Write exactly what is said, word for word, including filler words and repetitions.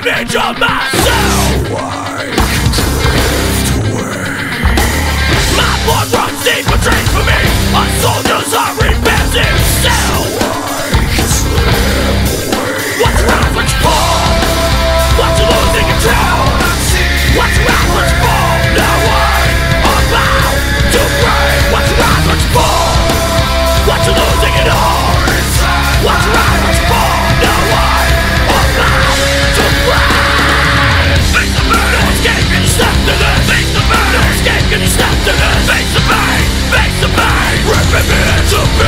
image of myself, so I can drift away. My blood runs deep, betrayed for me. A soldier's heart repairs himself, So I can slip away. watch your eyes, watch you fall. Watch you losing control. Watch your eyes, watch you fall. Now I'm about to break. Watch your eyes, watch you fall. Watch you losing it all. Watch your eyes, watch you fall. Now I'm about to break. Face the pain. No escape, can you step to this? Face the pain. No escape, can you step to this? Face the pain. Face the pain. Ripping me into